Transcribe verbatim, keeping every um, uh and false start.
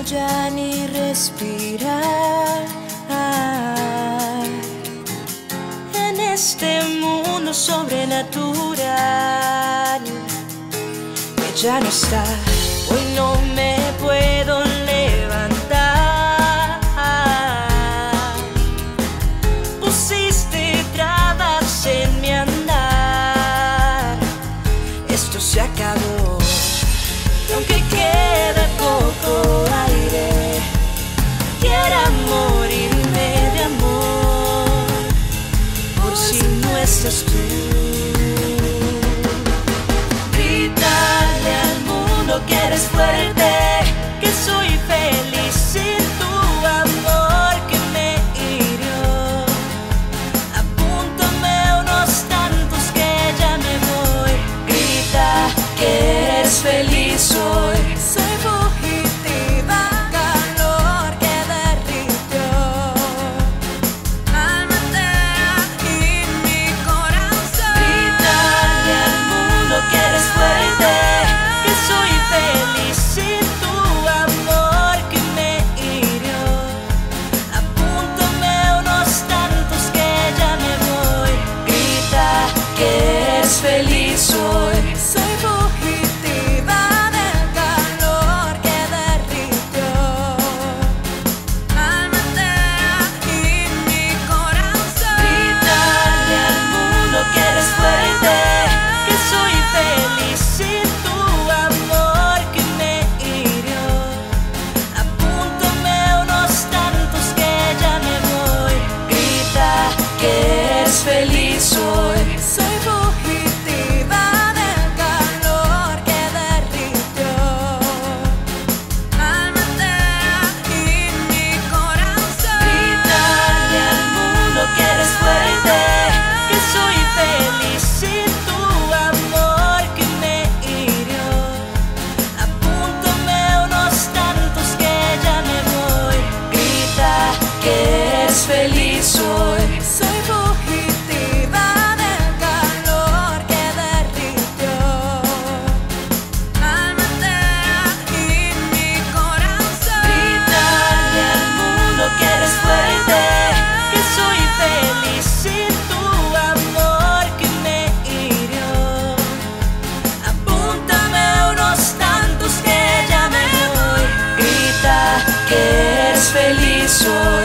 ya ni respirar. En este mundo sobrenatural que ya no está, hoy no me puedo levantar. Pusiste trabas en mi andar, esto se acabó. Y aunque queda poco aire, quiera morirme de amor por si no estás tú. Grítale al mundo que eres fuerte, que soy feliz sin tu amor que me hirió. Apúntame unos tantos que ya me voy. Grita que eres feliz hoy. Soy fugitiva, calor que derritió alma y mi corazón. Grítale al mundo que eres fuerte, que soy feliz sin tu amor que me hirió. Apúntame unos tantos que ya me voy. Grita que eres feliz hoy. Soy fugitiva del calor que derritió alma y mi corazón. Grítale al mundo que eres fuerte, que soy feliz sin tu amor que me hirió. Apúntame unos tantos que ya me voy. Grita que eres feliz hoy. Soy fugitiva del calor que derritió alma y mi corazón. Grítale al mundo que eres fuerte, que soy feliz sin tu amor que me hirió. Apúntame unos tantos que ya me voy. Grita que eres feliz hoy. Soy fugitiva del calor que derritió alma y mi corazón. Grítale al mundo que eres fuerte, que soy feliz sin tu amor que me hirió. Apúntame unos tantos que ya me voy. Grita que eres feliz hoy.